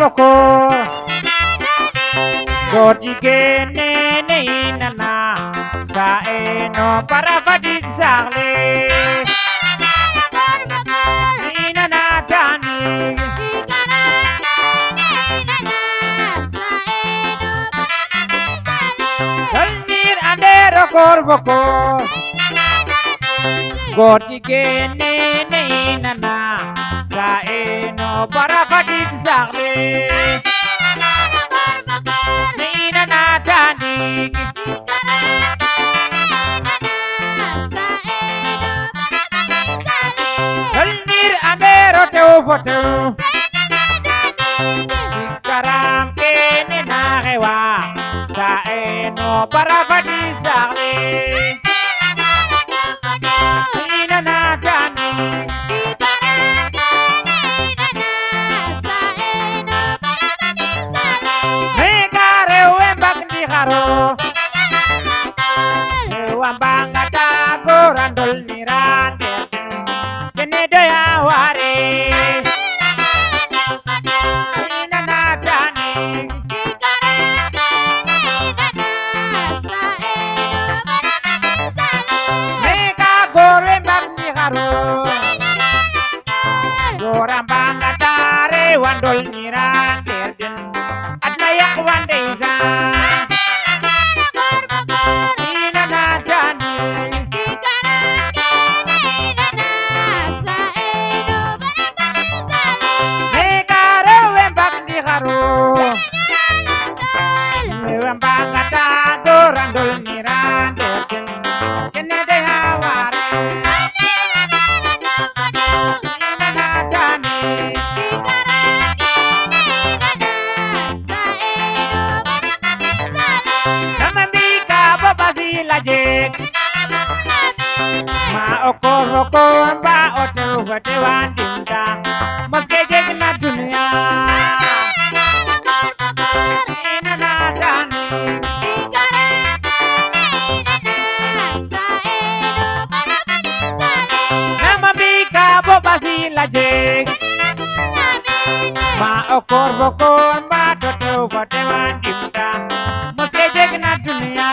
boko Gorjigene ne inana Kaeno para fadid sarle Inana tani Kalmir andero korboko Gorjigene ne inana Kaeno para fadid sarle Inana tani Kalmir andero teu foto Karam kene narewa Kaeno para fadid sarle Inana tani Wambanga tago randol nirande kene doya ware inana tani mega gore magni haro gorambanga tare wandol nirande adna yak wande iza Ma okoro ko ba otu wate wandinda maske na dunia inana tani nama bika bo basila je ma okoro ko ba otu wate wandinda maske na dunia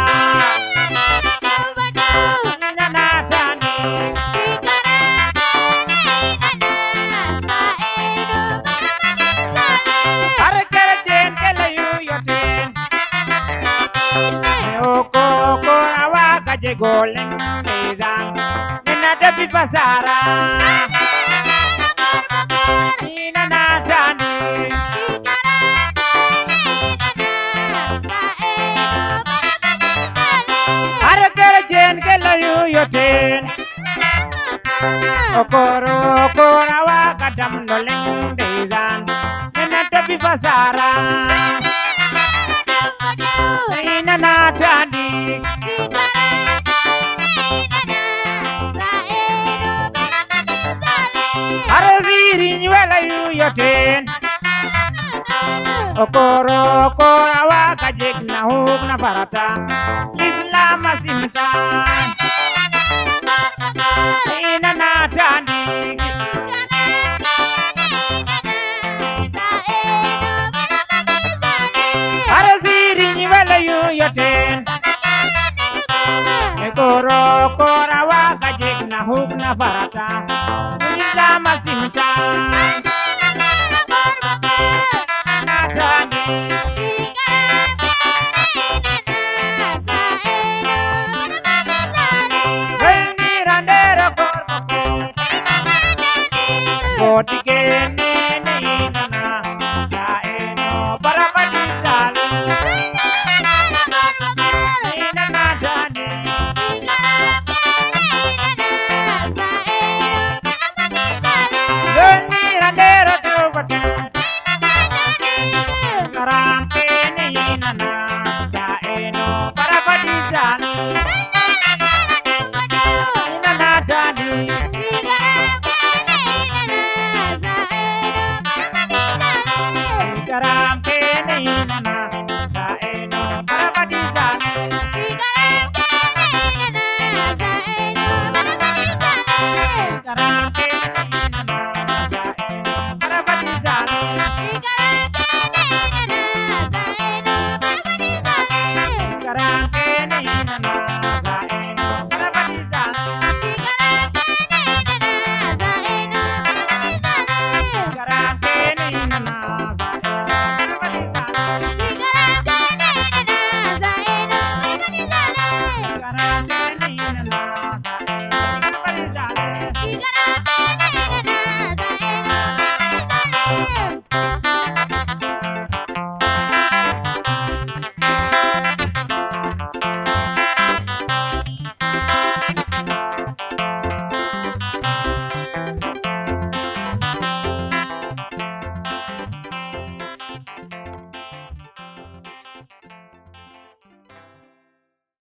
Golem Mezang Nena David Basara Inana Tani Arakara Jen Kelayu Yoten Okoro Okora Wakadam Golem Mezang Nena David Basara Inana Tani Yoten Okoro Okora wakajek na huk na barata Islam asimta Inana tani Araziri nyiwele yu yoten Okoro Okora wakajek na huk na barata Islam asimta na,